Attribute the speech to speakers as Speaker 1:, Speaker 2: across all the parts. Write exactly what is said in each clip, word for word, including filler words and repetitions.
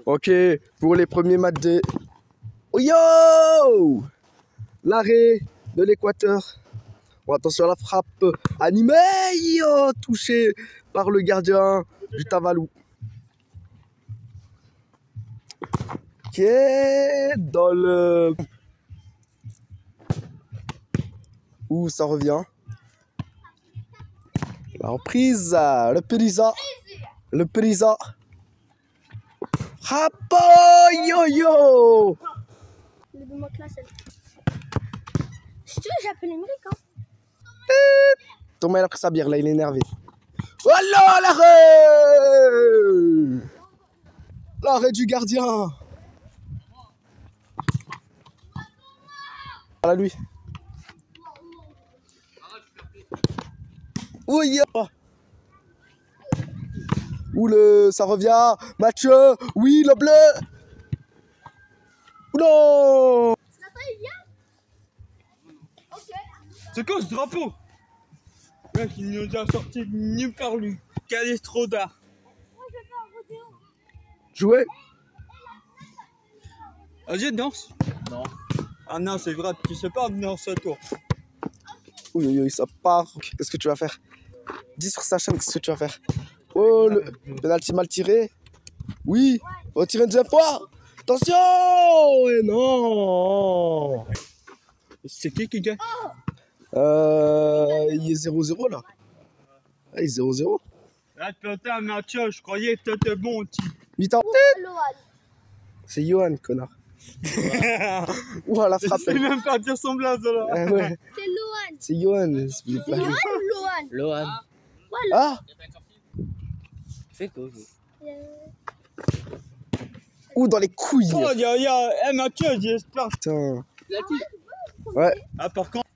Speaker 1: Ok, pour les premiers matchs de... Oh yo! L'arrêt de l'Équateur. Bon, attention à la frappe animée, yo, touché par le gardien du Tavalou. Qui est dans le... Où ça revient? La reprise, le Périsa. Le Périsa. Rapo, yo yo!
Speaker 2: Si tu veux, j'appelle Émeric. Hein.
Speaker 1: Thomas, il a pris sa bière, là, il est énervé. Oh là, l'arrêt! L'arrêt du gardien. Voilà lui. Oui, Ouh, le... ça revient. Mathieu, oui, le bleu. Non.
Speaker 3: C'est quoi ce drapeau? Mec, il nous a sorti de nulle part, lui. Calestrodar.
Speaker 1: Jouer.
Speaker 3: Vas-y, danse. Non. Ah non, c'est vrai, tu sais pas venir ce tour.
Speaker 1: Oui, oui, oui, ça part. Qu'est-ce que tu vas faire? Dis sur sa chaîne, qu'est-ce que tu vas faire? Oh, le penalty mal tiré. Oui, on tire une deuxième fois. Attention! Et non!
Speaker 3: C'est qui qui gagne?
Speaker 1: Euh, il est zéro zéro là. Ah, il est zéro zéro.
Speaker 3: Là, putain, Mathieu, je croyais que t'étais bon, tu.
Speaker 1: huit ans. C'est Johan, connard. Ouah, la frappe.
Speaker 3: Je sais même pas dire son blaze là.
Speaker 1: Ah, ouais.
Speaker 2: C'est Lohan.
Speaker 1: C'est Johan. C'est
Speaker 2: Lohan ou Lohan?
Speaker 4: Lohan.
Speaker 1: Ah!
Speaker 4: Fais quoi?
Speaker 1: Ouh, dans les couilles.
Speaker 3: Oh, y'a, y'a, eh Mathieu, j'espère.
Speaker 1: Putain.
Speaker 4: La petite.
Speaker 1: Ouais.
Speaker 3: Ah, par contre.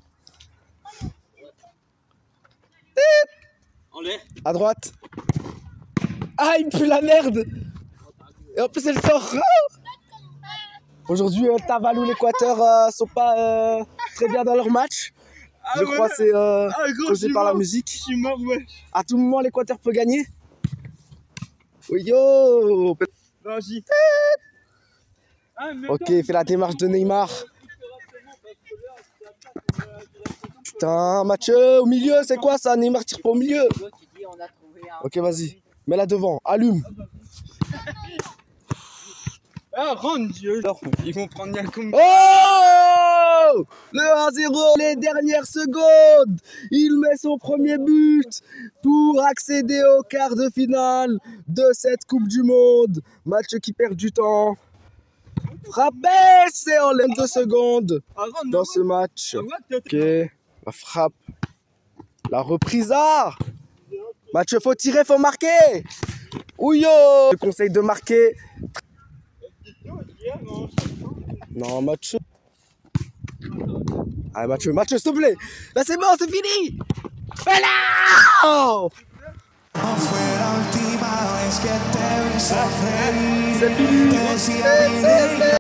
Speaker 3: En l'air.
Speaker 1: À droite. Ah, il pue la merde. Et en plus, elle sort. Aujourd'hui, euh, Tavalou, l'Équateur euh, sont pas euh, très bien dans leur match.
Speaker 3: Ah,
Speaker 1: Je
Speaker 3: ouais.
Speaker 1: crois que c'est euh,
Speaker 3: Ah, gros,
Speaker 1: causé
Speaker 3: je
Speaker 1: par la
Speaker 3: mort.
Speaker 1: musique.
Speaker 3: Je suis mort, ouais.
Speaker 1: À tout moment, l'Équateur peut gagner. Oh, yo.
Speaker 3: Vas-y. Ah, mais
Speaker 1: Ok, il fait la démarche de Neymar. Putain, Mathieu, au milieu, c'est quoi ça? Neymar tire pas au milieu. Ok, vas-y. Mets-la devant, allume.
Speaker 3: Ah, rentre, Dieu. Ils vont prendre un coup.
Speaker 1: Oh! Le un zéro, les dernières secondes. Il met son premier but pour accéder au quart de finale de cette Coupe du Monde. Match qui perd du temps. Frappé, c'est en l'air de secondes
Speaker 3: Ah, rentre,
Speaker 1: dans
Speaker 3: rentre.
Speaker 1: ce match.
Speaker 3: Ah, ouais,
Speaker 1: Ok, la frappe. La reprise. Ah! Mathieu, faut tirer, faut marquer. Ouyo! Je conseille de marquer. Non, Mathieu. Allez, Mathieu, Mathieu, s'il te plaît. Là, c'est bon, c'est fini. Et là! C'est fini.